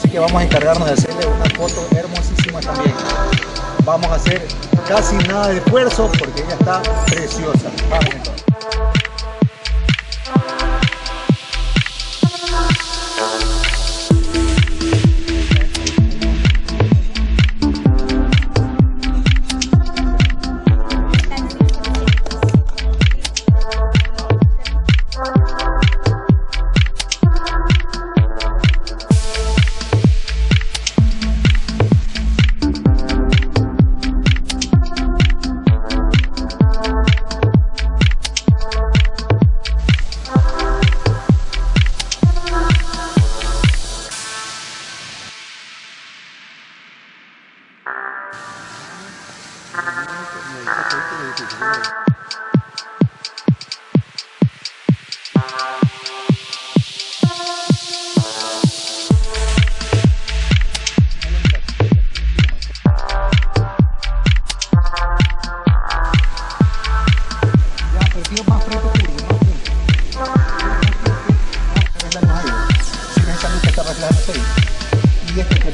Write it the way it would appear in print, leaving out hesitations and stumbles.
Así que vamos a encargarnos de hacerle una foto hermosísima también. Vamos a hacer casi nada de esfuerzo porque ella está preciosa. Vamos entonces. Y este